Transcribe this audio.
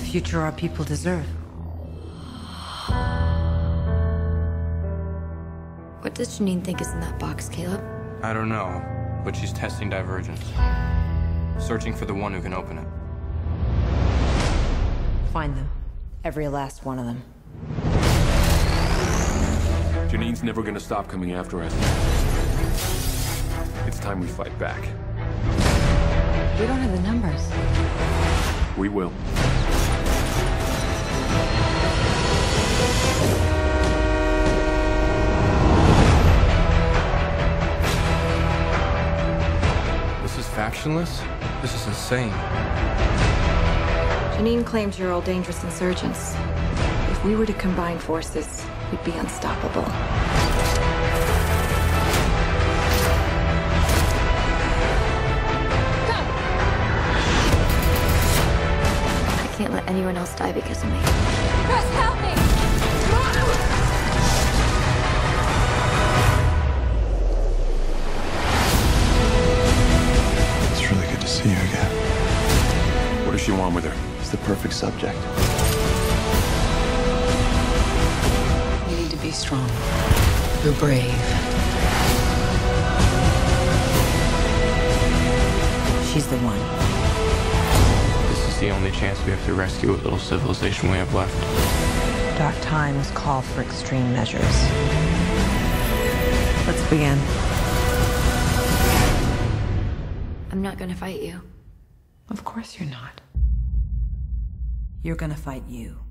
future our people deserve. What does Janine think is in that box, Caleb? I don't know, but she's testing Divergence. Searching for the one who can open it. Find them. Every last one of them. Janine's never gonna stop coming after us. It's time we fight back. We don't have the numbers. We will. This is factionless? This is insane. Janine claims you're all dangerous insurgents. If we were to combine forces, we'd be unstoppable. I can't let anyone else die because of me. Chris, help me! It's really good to see you again. What does she want with her? He's the perfect subject. You need to be strong. You're brave. She's the one. This is the only chance we have to rescue what little civilization we have left. Dark times call for extreme measures. Let's begin. I'm not gonna fight you. Of course you're not. You're gonna fight you.